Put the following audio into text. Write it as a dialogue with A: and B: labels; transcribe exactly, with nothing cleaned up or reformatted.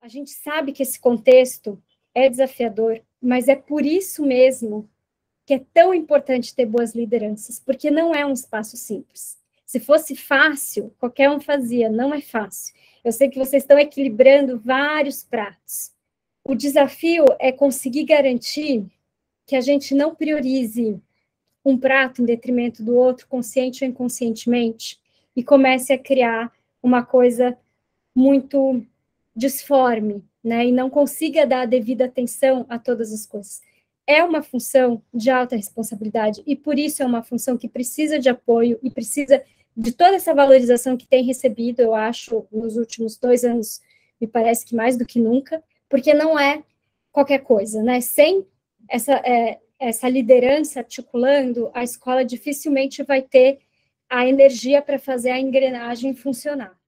A: A gente sabe que esse contexto é desafiador, mas é por isso mesmo que é tão importante ter boas lideranças, porque não é um espaço simples. Se fosse fácil, qualquer um fazia, não é fácil. Eu sei que vocês estão equilibrando vários pratos. O desafio é conseguir garantir que a gente não priorize um prato em detrimento do outro, consciente ou inconscientemente, e comece a criar uma coisa muito disforme, né, e não consiga dar a devida atenção a todas as coisas. É uma função de alta responsabilidade, e por isso é uma função que precisa de apoio e precisa de toda essa valorização que tem recebido, eu acho, nos últimos dois anos, me parece que mais do que nunca, porque não é qualquer coisa, né? Sem essa, é, essa liderança articulando, a escola dificilmente vai ter a energia para fazer a engrenagem funcionar.